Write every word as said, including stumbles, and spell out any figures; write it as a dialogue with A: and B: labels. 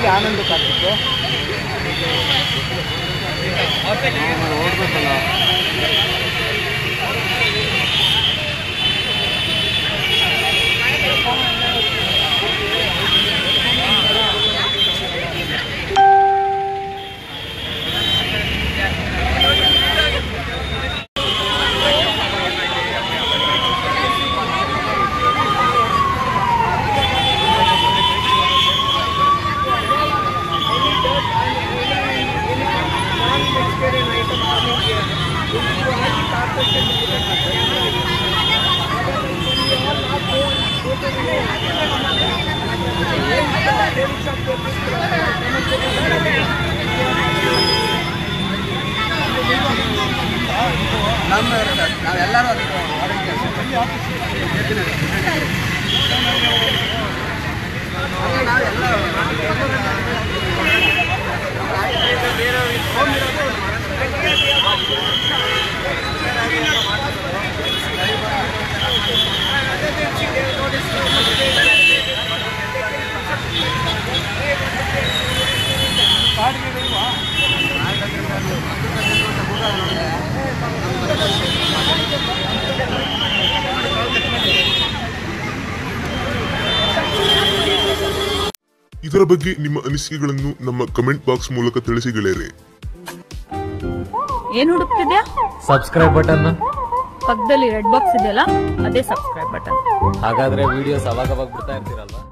A: ಗೆಳೆಯರಿಗೆ ಆನಂದ ಕಾರ್ತಿಕ್ ಓಡ್ಬೇಕಲ್ಲ. ನಾವೆಲ್ಲರೂ
B: ಇದರ ಬಗ್ಗೆ ನಿಮ್ಮ ಅನಿಸಿಕೆಗಳನ್ನು ನಮ್ಮ ಕಮೆಂಟ್ ಬಾಕ್ಸ್ ಮೂಲಕ ತಿಳಿಸಿ ಗೆಳೆಯರೆ.
C: ಏನ್ ಹುಡುಕ್ತಿದ್ಯಾ?
D: Subscribe button.
C: ಪಕ್ಕದಲ್ಲಿ ರೆಡ್ ಬಾಕ್ಸ್ ಇದೆಯಲ್ಲ, ಅದೇ ಸಬ್ಸ್ಕ್ರೈಬ್ ಬಟನ್.
D: ಹಾಗಾದ್ರೆ ವಿಡಿಯೋಸ್ ಅವಾಗ ಅವಾಗ ಬಿಡ್ತಾ ಇರ್ತೀರಲ್ವಾ?